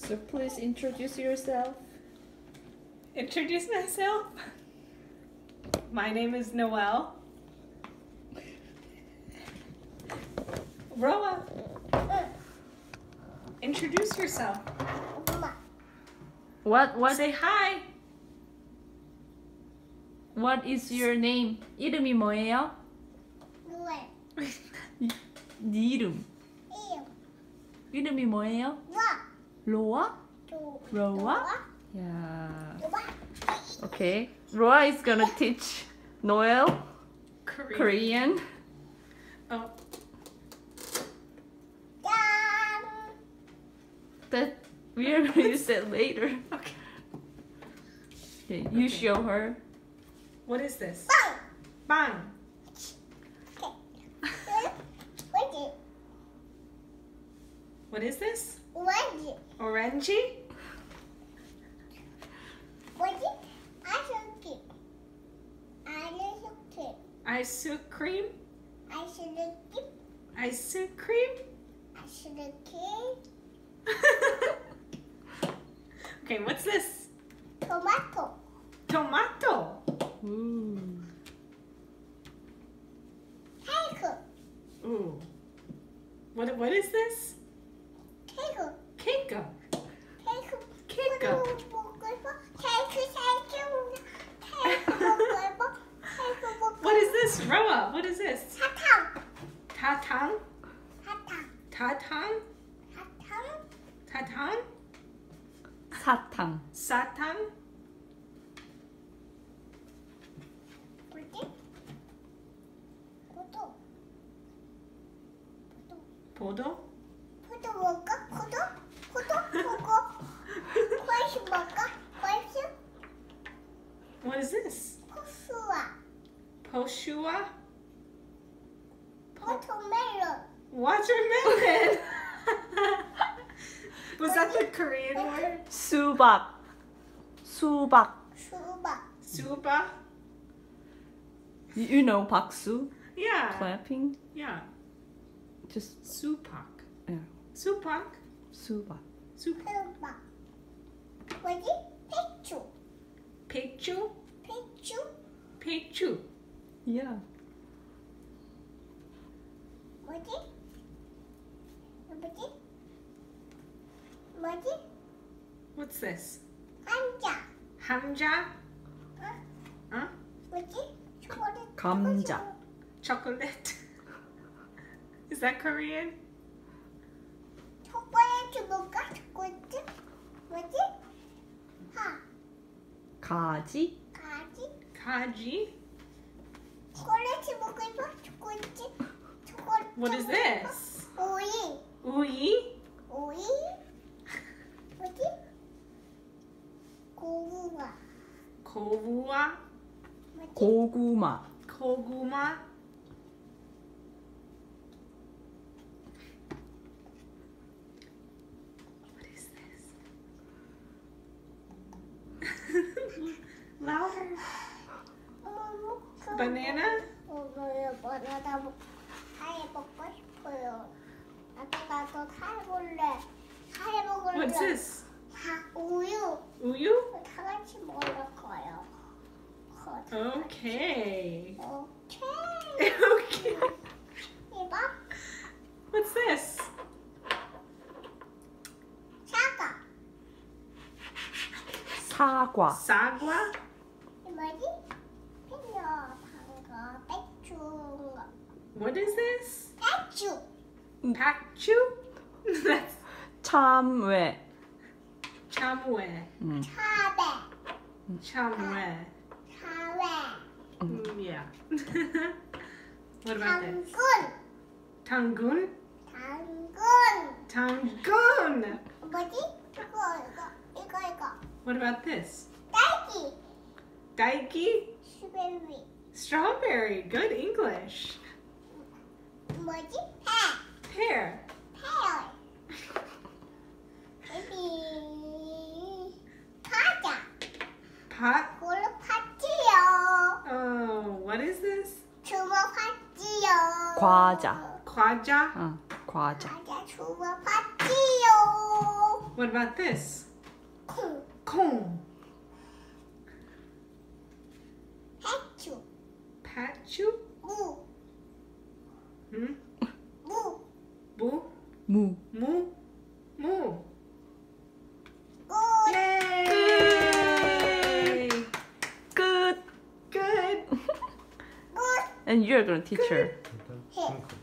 So please introduce yourself. Introduce myself. My name is Noelle. Roa, introduce yourself. What Say hi. What is your name? 이름이 뭐예요? 네 이름. 이름이 뭐예요? 로아? 로아? Yeah. Okay. Roa is gonna teach Noel Korean. Oh, That we are going to use that later. okay. Okay, you show her. What is this? Bang. What is this? Orangey? Ice cream? Ice cream? Okay, what's this? Tomato. Tomato. Ooh. Cake. Ooh. What is this? Cake. Cake. Cake. Cake. What is this, Roa? What is this? Tatang? Tatang? Tatang? 사탕. Satang? Podo? What is this? Poshua? Watermelon. Was that the Korean word? 수박. 수박. Suba? You know 박수? Yeah. Clapping? Yeah. Just Supak. yeah. Supak? 수박. Supak. Pechu? Pechu. Yeah. What's this? Hamja? Huh? 감자. Chocolate. Is that Korean? 가지. Kaji? What is this? Uyi? Kovua? 고구마. Koguma? What is this? Louder. Banana? What's this? 우유. Uyu? 다 같이 먹을 거예요. Okay. 오케이. Okay. 이봐. What's this? 사과. 사과. Sagwa? 이 뭐지? 펜요, 방거, 배추. What is this? 배추. Pakchu? That's 참외. chamwe. 차배. Chamwe. 차배. Yeah. What about this? 당근. Tangun? 당근. Tangun! 뭐지? 이거. What about this? 딸기. Daiki? 스트로베리. Strawberry. Good English. 뭐지? Pear. 페어. 베이비. 과자. Pot? 그걸로 팥지요. Oh, what is this? 주먹 팥지요. 과자. Kwaja? 과자. 과자 주먹 팥지요. What about this? 콩. 콩. 해초. 파추? 무. 응? 무. 무? 무. 무? 무. 꽃. Yay! 끝. Good. 꽃. And you're gonna teach her. 일단 콩